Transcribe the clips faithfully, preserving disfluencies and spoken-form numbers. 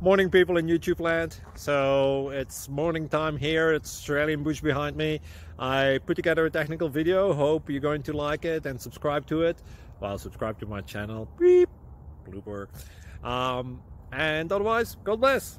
Morning, people in YouTube land. So it's morning time here. It's Australian bush behind me. I put together a technical video. Hope you're going to like it and subscribe to it. Well, subscribe to my channel. Beep. Blooper. Um, and otherwise, God bless.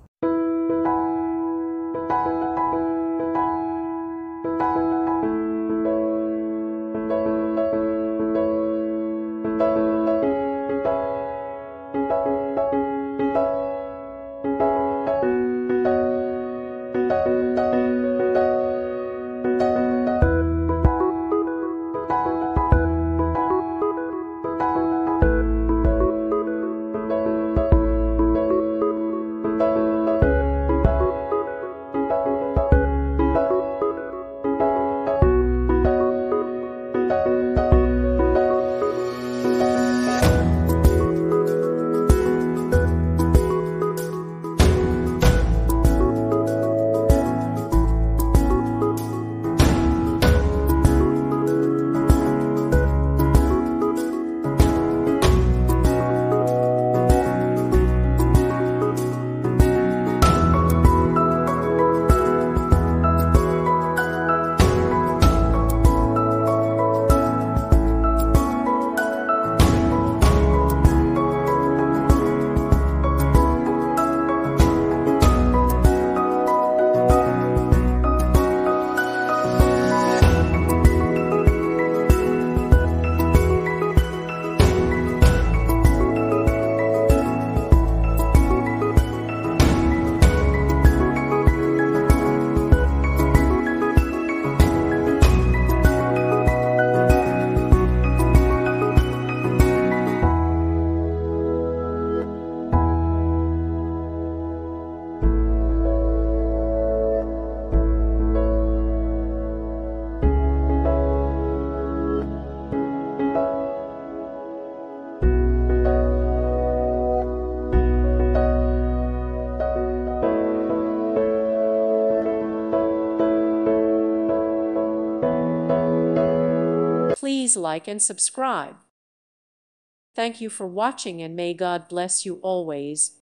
Please like and subscribe. Thank you for watching, and may God bless you always.